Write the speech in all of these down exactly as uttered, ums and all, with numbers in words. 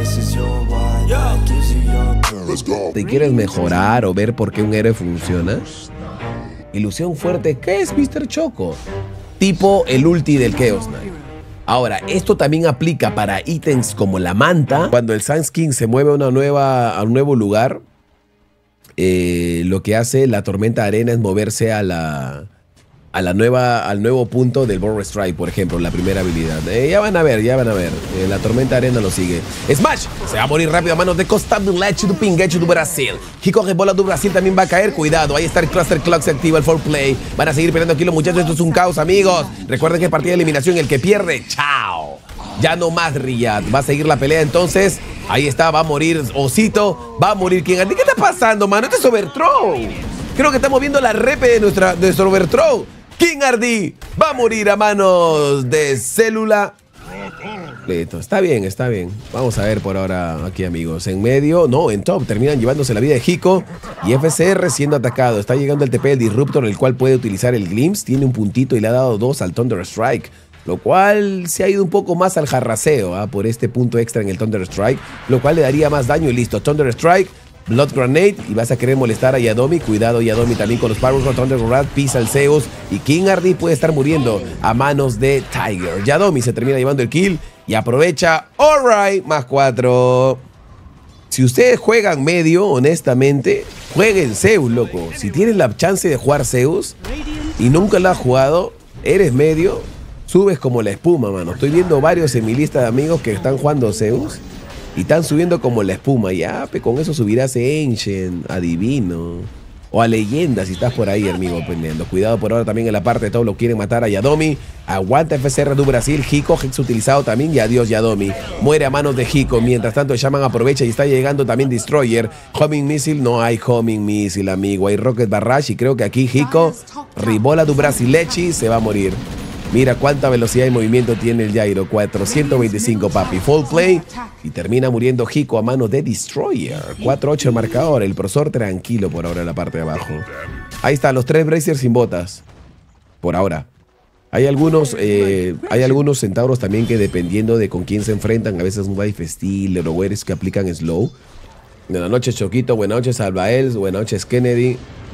¿Te quieres mejorar o ver por qué un héroe funciona? Ilusión fuerte, ¿qué es mister Choco? Tipo el ulti del Chaos Knight. Ahora, esto también aplica para ítems como la manta. Cuando el Sand King se mueve a, una nueva, a un nuevo lugar, eh, lo que hace la tormenta de arena es moverse a la, a la nueva, al nuevo punto del Borrow Strike, por ejemplo, la primera habilidad. Eh, ya van a ver, ya van a ver. Eh, la tormenta de arena lo sigue. Smash se va a morir rápido a manos de Costa do Leche do Pinguecho do Brasil. Kiko Rebola do Brasil también va a caer. Cuidado, ahí está el Cluster Clock, se activa el foreplay. Van a seguir peleando aquí los muchachos. Esto es un caos, amigos. Recuerden que es partida de eliminación. El que pierde, chao. Ya no más Riyad. Va a seguir la pelea entonces. Ahí está, va a morir Osito. Va a morir King Ardi. ¿Qué está pasando, mano? Este es overthrow. Creo que estamos viendo la repe de, nuestra, de nuestro overthrow. King Ardi va a morir a manos de Célula. Listo, está bien, está bien. Vamos a ver por ahora aquí, amigos. En medio, no, en top terminan llevándose la vida de Hiko. Y F C R siendo atacado. Está llegando el T P del Disruptor, el cual puede utilizar el Glimpse. Tiene un puntito y le ha dado dos al Thunder Strike. Lo cual se ha ido un poco más al jarraseo, ¿eh? Por este punto extra en el Thunder Strike. Lo cual le daría más daño y listo. Thunder Strike, Blood Grenade. Y vas a querer molestar a Yadomi. Cuidado, Yadomi también con los Power Rod, Thunder Rat, pisa el Zeus. Y King Ardi puede estar muriendo a manos de Tiger. Yadomi se termina llevando el kill. Y aprovecha, alright, más cuatro. Si ustedes juegan medio, honestamente, jueguen Zeus, loco. Si tienes la chance de jugar Zeus y nunca lo has jugado, eres medio, subes como la espuma, mano. Estoy viendo varios en mi lista de amigos que están jugando Zeus y están subiendo como la espuma. Ya, pe, con eso subirás a Ancient, a Divino o a Leyenda si estás por ahí, amigo, peleando. Cuidado por ahora también en la parte de todo lo quieren matar a Yadomi. Aguanta F C R do Brasil. Hiko, Hex utilizado también. Y adiós Yadomi. Muere a manos de Hiko. Mientras tanto, Shaman aprovecha y está llegando también Destroyer. Homing Missile. No hay Homing Missile, amigo. Hay Rocket Barrage. Y creo que aquí Hiko, Ribola do Brasilechi, se va a morir. Mira cuánta velocidad y movimiento tiene el Gyro. cuatrocientos veinticinco, papi. Full play. Y termina muriendo Hiko a manos de Destroyer. cuatro ocho el marcador. El profesor tranquilo por ahora en la parte de abajo. Ahí están los tres Bracers sin botas. Por ahora. Hay algunos, eh, hay algunos centauros también que dependiendo de con quién se enfrentan, a veces un Life Steal o Weres que aplican slow. Buenas noches, Choquito. Buenas noches, Albaels. Buenas noches, Kennedy.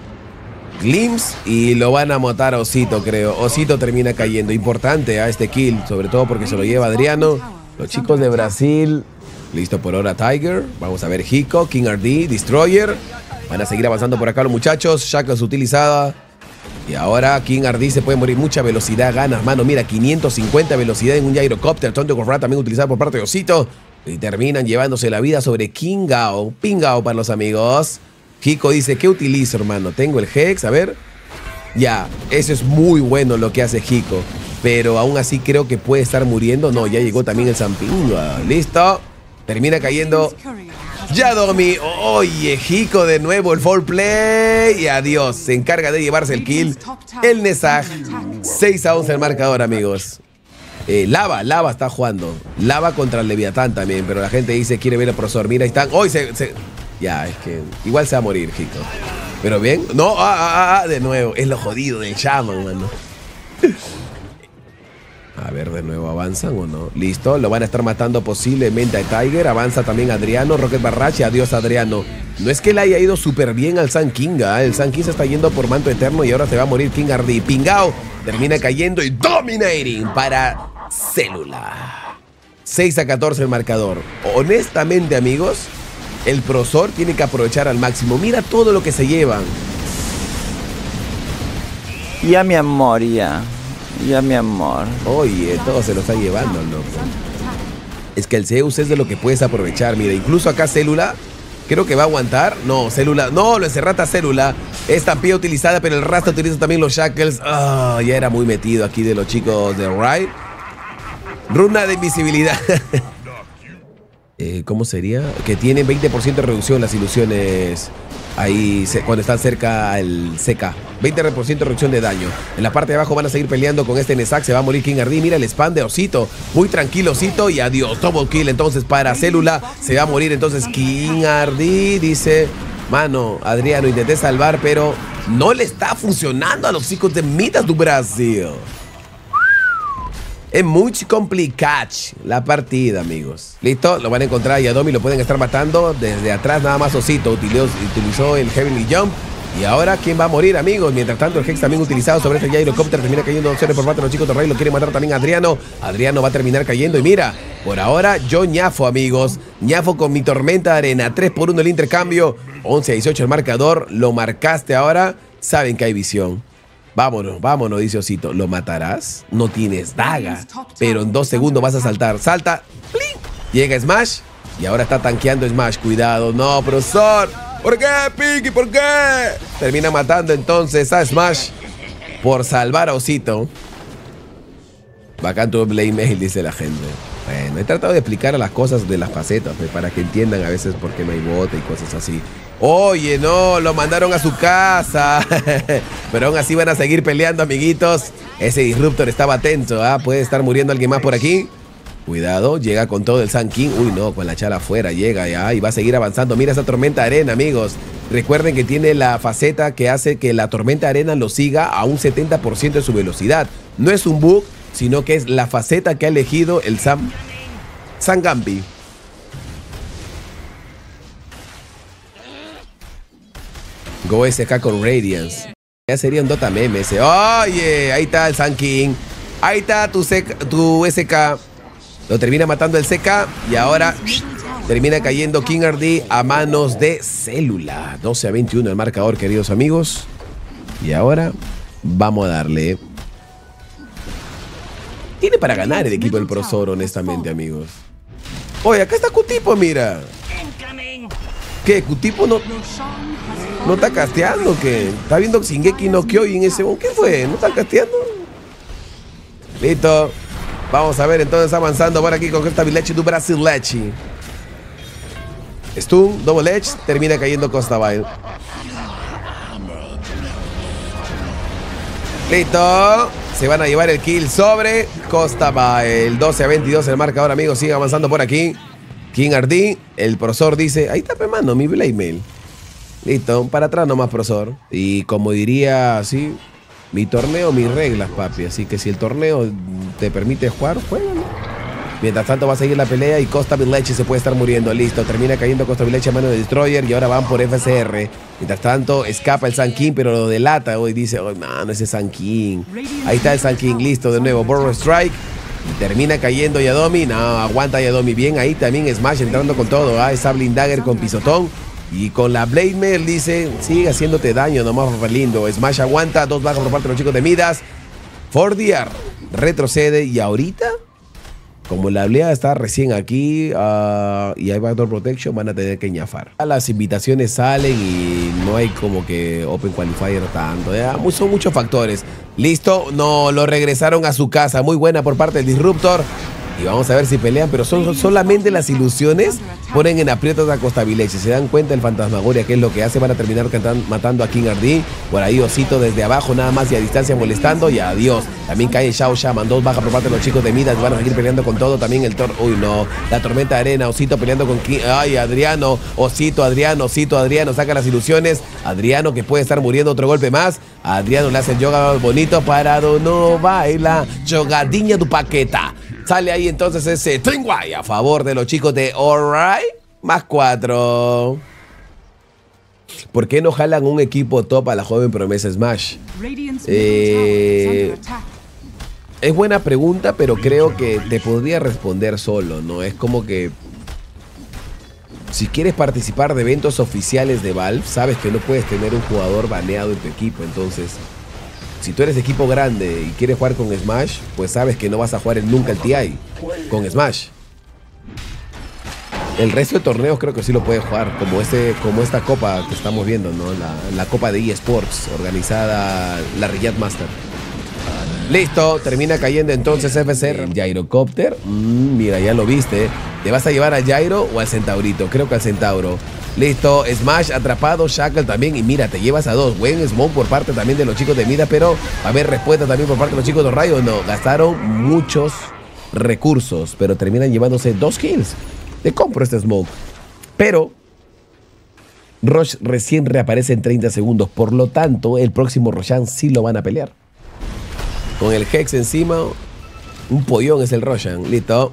Glimpse y lo van a matar a Osito, creo. Osito termina cayendo. Importante a este kill, sobre todo porque se lo lleva Adriano. Los chicos de Brasil. Listo por ahora Tiger. Vamos a ver Hiko, King Ardi, Destroyer. Van a seguir avanzando por acá los muchachos. Shackles utilizada. Y ahora King Ardi se puede morir. Mucha velocidad gana, hermano. Mira, quinientos cincuenta velocidad en un Gyrocopter. Thunder Rat también utilizado por parte de Osito. Y terminan llevándose la vida sobre King Gao. Pingao para los amigos. Hiko dice, ¿qué utilizo, hermano? Tengo el Hex, a ver. Ya, eso es muy bueno lo que hace Hiko. Pero aún así creo que puede estar muriendo. No, ya llegó también el Zampinga. Listo. Termina cayendo Yadomi. Oye, Hiko de nuevo el full play. Y adiós. Se encarga de llevarse el kill. El Nezag. seis a once el marcador, amigos. Eh, Lava, Lava está jugando. Lava contra el Leviatán también. Pero la gente dice, quiere ver al profesor. Mira, ahí están. Hoy se... se Ya, es que igual se va a morir, Hiko. Pero bien. No, ah, ah, ah, de nuevo. Es lo jodido del Shaman, mano. A ver, de nuevo, ¿avanzan o no? Listo, lo van a estar matando posiblemente a Tiger. Avanza también Adriano, Rocket Barrage. Adiós, Adriano. No es que le haya ido súper bien al Sand King, ¿eh? El Sand King se está yendo por manto eterno y ahora se va a morir King Ardi. Pingao termina cayendo y dominating para Célula. seis a catorce el marcador. Honestamente, amigos, el profesor tiene que aprovechar al máximo. Mira todo lo que se llevan. Ya, mi amor, ya. Ya, mi amor. Oye, todo se lo está llevando, loco. Es que el Zeus es de lo que puedes aprovechar. Mira, incluso acá Célula, creo que va a aguantar. No, Célula, no, lo encerrata Célula. Estampida utilizada, pero el Rasta utiliza también los Shackles. Ah, ya era muy metido aquí de los chicos de Riot. Runa de invisibilidad. Eh, ¿Cómo sería? Que tienen veinte por ciento de reducción las ilusiones ahí se, cuando están cerca al C K. veinte por ciento de reducción de daño. En la parte de abajo van a seguir peleando con este Nezag. Se va a morir King Ardi. Mira el spam de Osito. Muy tranquilo Osito. Y adiós. Double kill entonces para Célula. Se va a morir entonces King Ardi. Dice, mano, Adriano, intenté salvar, pero no le está funcionando a los chicos de Midas do Brasil. Es muy complicado la partida, amigos. Listo, lo van a encontrar y a Domi lo pueden estar matando. Desde atrás nada más Osito utilizó, utilizó el Heavenly Jump. Y ahora, ¿quién va a morir, amigos? Mientras tanto, el Hex también utilizado sobre este Gyrocopter termina cayendo dos por parte de los chicos de Rey. Lo quiere matar también a Adriano. Adriano va a terminar cayendo. Y mira, por ahora, yo ñafo, amigos. ñafo con mi tormenta de arena. tres por uno el intercambio. once a dieciocho el marcador. Lo marcaste ahora. Saben que hay visión. Vámonos, vámonos, dice Osito. ¿Lo matarás? No tienes daga. Pero en dos segundos vas a saltar. Salta. ¡Plin! Llega Smash. Y ahora está tanqueando Smash. Cuidado. No, profesor. ¿Por qué, Pinky? ¿Por qué? Termina matando entonces a Smash por salvar a Osito. Bacán tu Blade Mail, dice la gente. Bueno, he tratado de explicar las cosas de las facetas, pues, para que entiendan a veces por qué no hay bote y cosas así. Oye, no, lo mandaron a su casa. Pero aún así van a seguir peleando, amiguitos. Ese Disruptor estaba tenso, ¿ah? Puede estar muriendo alguien más por aquí. Cuidado, llega con todo el Sun King. Uy, no, con la chala afuera, llega ya y va a seguir avanzando. Mira esa tormenta de arena, amigos. Recuerden que tiene la faceta que hace que la tormenta de arena lo siga a un setenta por ciento de su velocidad. No es un bug, sino que es la faceta que ha elegido el Sam Sangambi. Go S K con Radiance. Ya sería un Dota meme ese. Oye, ahí está el Sun King. Ahí está tu, C K, tu S K. Lo termina matando el C K y ahora termina cayendo King R D a manos de Célula. doce a veintiuno el marcador, queridos amigos. Y ahora vamos a darle. Tiene para ganar el equipo del Profesor, honestamente, amigos. Oye, acá está Cutipo, mira. ¿Qué? ¿Cutipo no, no está casteando? ¿Qué? ¿Está viendo Shingeki no Kyojin en ese? ¿Qué fue? ¿No está casteando? Listo. Vamos a ver entonces avanzando por aquí con esta Leche do Brasil Leche. Stun, Double Edge, termina cayendo Costa Bail. Listo. Se van a llevar el kill sobre Costa Bail. doce a veintidós el marcador, amigos. Sigue avanzando por aquí. King R D, el profesor dice, ahí está pemando mi Blade Mail. Listo, para atrás nomás, profesor. Y como diría así, mi torneo, mis reglas, papi. Así que si el torneo te permite jugar, juégalo. Mientras tanto va a seguir la pelea y Costa Village se puede estar muriendo. Listo, termina cayendo Costa Village a mano de Destroyer y ahora van por F C R. Mientras tanto escapa el Sun King, pero lo delata hoy. Dice, oh, mano, ese Sun King. Ahí está el Sun King, listo de nuevo. Burrow Strike. Y termina cayendo Yadomi. No, aguanta Yadomi. Bien ahí también Smash entrando con todo. Ah, esa Blind Dagger con pisotón. Y con la Blade Mail dice, sigue haciéndote daño nomás, lindo. Smash aguanta, dos bajas por parte de los chicos de Midas. Fordiar retrocede y ahorita, como la oleada está recién aquí uh, y hay Backdoor Protection, van a tener que ñafar. Las invitaciones salen y no hay como que Open Qualifier tanto. ¿Ya? Son muchos factores. Listo, no, lo regresaron a su casa. Muy buena por parte del Disruptor. Y vamos a ver si pelean, pero son solamente las ilusiones ponen en aprietos a Costa Village. Se dan cuenta el Fantasmagoria, que es lo que hace, van a terminar cantando, matando a King R D. Por ahí Osito desde abajo nada más y a distancia molestando y adiós. También cae Shao Shaman, dos bajas por parte de los chicos de Midas, van a seguir peleando con todo. También el Tor, uy no, la tormenta de arena, Osito peleando con King, ay Adriano, Osito, Adriano, Osito, Adriano, saca las ilusiones. Adriano que puede estar muriendo, otro golpe más. A Adriano le hace el yoga bonito, parado no baila, jogadiña tu paqueta. Sale ahí entonces ese Tringway a favor de los chicos de Alright. Más cuatro. ¿Por qué no jalan un equipo top a la joven promesa Smash? Eh, es buena pregunta, pero creo que te podría responder solo, ¿no? Es como que si quieres participar de eventos oficiales de Valve, sabes que no puedes tener un jugador baneado en tu equipo. Entonces, si tú eres equipo grande y quieres jugar con Smash, pues sabes que no vas a jugar nunca el T I con Smash. El resto de torneos creo que sí lo puedes jugar, como, este, como esta copa que estamos viendo, ¿no? La, la copa de eSports, organizada la Riyadh Master. Listo, termina cayendo entonces F C R. El Gyrocopter, mm, mira, ya lo viste. ¿Te vas a llevar al Gyro o al Centaurito? Creo que al Centauro. Listo, Smash atrapado, Shackle también. Y mira, te llevas a dos. Buen smoke por parte también de los chicos de Mida, pero va a haber respuesta también por parte de los chicos de Rayo. No, gastaron muchos recursos, pero terminan llevándose dos kills. Te compro este smoke. Pero Rosh recién reaparece en treinta segundos. Por lo tanto, el próximo Roshan sí lo van a pelear. Con el Hex encima, Un pollón es el Roshan. Listo.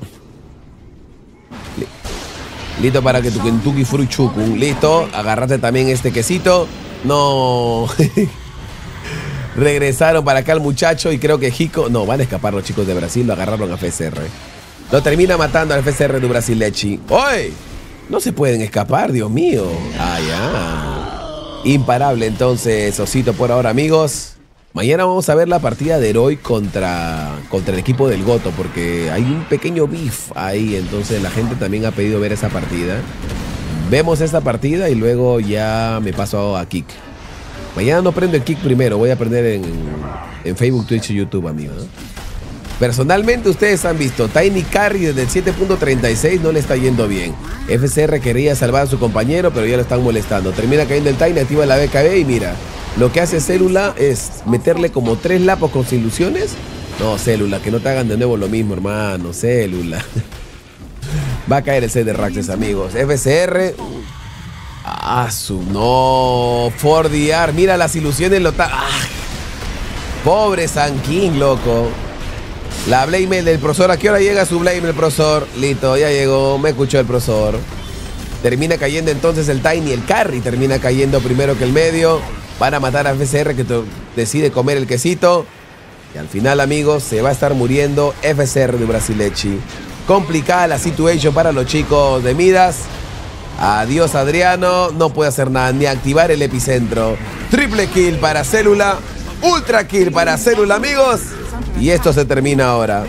Listo para que tu Kentucky Fruit Chukun. Listo. Agarrate también este quesito. No. Regresaron para acá el muchacho y creo que Hiko... No, van a escapar los chicos de Brasil. Lo agarraron a F C R. Lo termina matando al F C R de Brasilechi. ¡Oy! No se pueden escapar, Dios mío. Ah, ya. Imparable entonces, Osito por ahora, amigos. Mañana vamos a ver la partida de Heroic contra, contra el equipo del Goto, porque hay un pequeño beef ahí, entonces la gente también ha pedido ver esa partida. Vemos esta partida y luego ya me paso a Kick. Mañana no prendo el Kick primero, voy a aprender en, en Facebook, Twitch y YouTube, amigos, ¿no? Personalmente ustedes han visto, Tiny Carry desde el siete punto treinta y seis no le está yendo bien. F C R quería salvar a su compañero, pero ya lo están molestando. Termina cayendo el Tiny, activa la B K B y mira, lo que hace Célula es meterle como tres lapos con ilusiones. No, Célula, que no te hagan de nuevo lo mismo, hermano, Célula. Va a caer el set de Raxes, amigos. F C R. Ah, su no. cuatro D R, mira las ilusiones, lo ta... ah. Pobre San King, loco. La Blade Mail del profesor. ¿A qué hora llega su Blade Mail, profesor? Listo, ya llegó. Me escuchó el profesor. Termina cayendo entonces el Tiny. El Carry termina cayendo primero que el medio. Van a matar a F C R que decide comer el quesito. Y al final, amigos, se va a estar muriendo F C R de Brasilechi. Complicada la situación para los chicos de Midas. Adiós, Adriano. No puede hacer nada, ni activar el epicentro. Triple kill para Célula. Ultra kill para Célula, amigos. Y esto se termina ahora.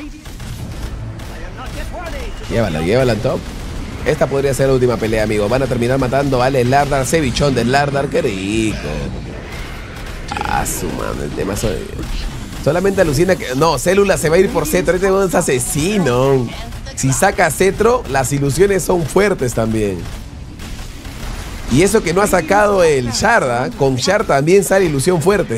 Llévala, llévala en top. Esta podría ser la última pelea, amigos. Van a terminar matando a Ale Lardar. Cevichón del Lardar, qué rico. Ah, su mano, el tema soy... Solamente alucina que... No, Célula se va a ir por Cetro. Este es asesino. Si saca Cetro, las ilusiones son fuertes también. Y eso que no ha sacado el Shard, ¿eh? Con Shard también sale ilusión fuerte.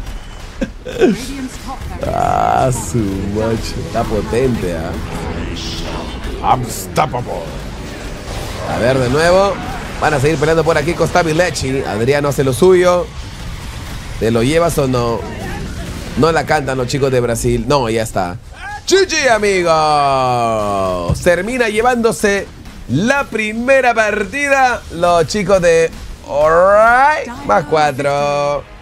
Ah, su macho. Está potente, ¿ah? ¿eh? Unstoppable. A ver, de nuevo. Van a seguir peleando por aquí con Stabilechi. Adriano hace lo suyo. ¿Te lo llevas o no? No la cantan los chicos de Brasil. No, ya está. G G, amigos. Termina llevándose la primera partida los chicos de Alright. Más cuatro.